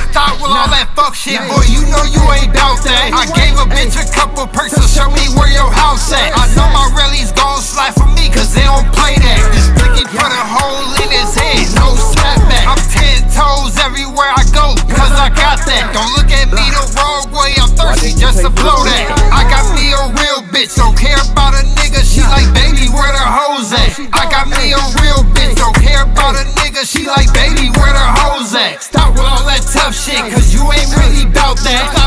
Stop with all that fuck shit, boy, you know you ain't bout that. I gave a bitch a couple perks to show me where your house at. I know my rallies gon' slide for me, cause they don't play that. This blicky put a hole in his head, no snapback. I'm 10 toes everywhere I go, cause I got that. Don't look at me the wrong way, I'm thirsty just to blow that. I got me a real bitch, don't care about a nigga, she like, baby, where the hoes at? I got me a real bitch, don't care about a nigga, she like, baby, where the hoes at? Stop with all that tough shit, cause you ain't really bout that.